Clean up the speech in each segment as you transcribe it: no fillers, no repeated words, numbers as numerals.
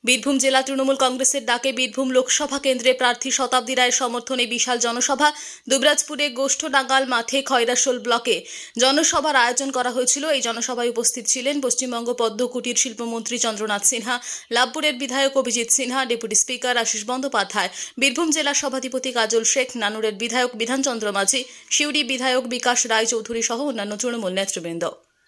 বীরভূম জেলা তৃণমূল কংগ্রেসের ডাকে বীরভূম লোকসভা কেন্দ্রে প্রার্থী শতাব্দী রায়ের সমর্থনে বিশাল জনসভা। দুবরাজপুরে গোষ্ঠডাঙ্গাল মাঠে খয়রাশোল ব্লকে জনসভার আয়োজন করা হয়েছিল। এই জনসভায় উপস্থিত ছিলেন পশ্চিমবঙ্গ পদ্ম কুটির শিল্পমন্ত্রী চন্দ্রনাথ সিনহা, লাভপুরের বিধায়ক অভিজিৎ সিনহা, ডেপুটি স্পিকার আশিস বন্দ্যোপাধ্যায়, বীরভূম জেলা সভাধিপতি কাজল শেখ, নানুরের বিধায়ক বিধানচন্দ্র মাঝি, সিউড়ি বিধায়ক বিকাশ রায় চৌধুরী সহ অন্যান্য তৃণমূল নেতৃবৃন্দ।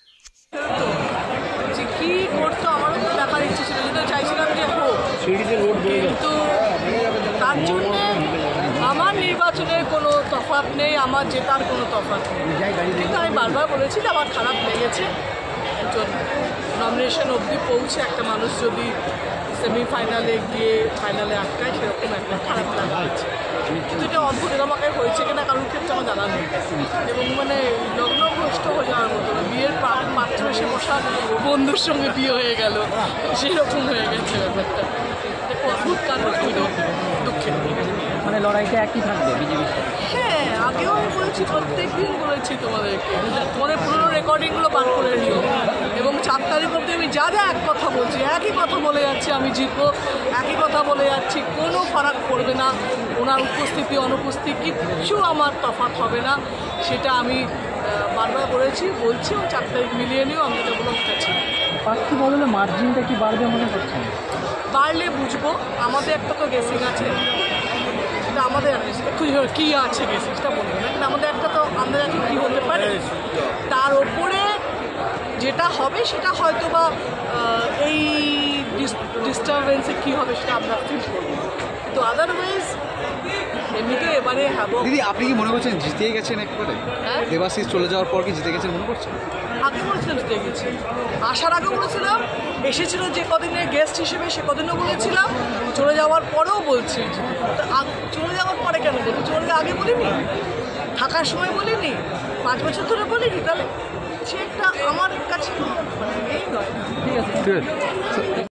কিন্তু তার জন্য আমার নির্বাচনের কোনো তফাৎ নেই, আমার জেতার কোনো তফাৎ নেই। কিন্তু আমি বারবার বলেছি যে আমার খারাপ লেগেছে, একজন নমিনেশন অবধি পৌঁছে একটা মানুষ যদি সেমিফাইনালে গিয়ে ফাইনালে আটকায়, সেরকম একটা খারাপ লাগা হয়েছে। কিন্তু এটা অদ্ভুত, আমাকে হয়েছে কিনা কারোর ক্ষেত্রে আমার জানা নেই। এবং লগ্নভ্রষ্ট হয়ে যাওয়ার মতো, বিয়ের পাত্র এসে বসা বন্ধুর সঙ্গে বিয়ে হয়ে গেল, সেরকম হয়ে গেছে ব্যাপারটা। অদ্ভুত কারণ দুঃখের। মানে লড়াইটা একই থাকবে বিজেপি? হ্যাঁ, আগেও আমি বলেছি, প্রত্যেক দিন বলেছি তোমাদেরকে, তোমাদের পুরোনো রেকর্ডিংগুলো বার করে নিও। এবং 4 তারিখ অবধি আমি যা এক কথা বলছি, একই কথা বলে যাচ্ছি, আমি জিতবো, একই কথা বলে যাচ্ছি, কোনো ফারাক পড়বে না। ওনার উপস্থিতি অনুপস্থিতি কিচ্ছু আমার তফাৎ হবে না, সেটা আমি বারবার বলছি। ও 4 তারিখ মিলিয়ে নিও, আমি এটা বললাম কাছে। প্রার্থী বদলে মার্জিনটা কি বাড়বে মনে করছেন? বাড়লে বুঝবো। আমাদের একটা তো গেসিং আছে, সেটা আমাদের একটু কী আছে গেসিং সেটা বলবো না, কিন্তু আমাদের একটা তো আমাদের এখন কী হতে পারে, তার ওপরে যেটা হবে সেটা হয়তো বা এই ডিস্টারবেন্সে কী হবে সেটা আমরা ফিল করবো। কিন্তু আদারওয়াইজ এমনিতে এবারে হ্যাবো। দিদি, আপনি কি মনে করছেন জিতেই গেছেন একবারে? হ্যাঁ, দেবাশিস চলে যাওয়ার পর কি জিতে গেছেন মনে করছেন? আগে বলেছিলাম জিতে গেছি, আসার আগে বলেছিলাম, এসেছিল যে কদিনের গেস্ট হিসেবে সে কদিনও বলেছিলাম, চলে যাওয়ার পরেও বলছি। চলে যাওয়ার পরে কেন বলবো? চলে আগে বলিনি, থাকার সময় বলিনি, 5 বছর ধরে বলিনি, তাহলে সে একটা আমার কাছে এই নয়। ঠিক আছে।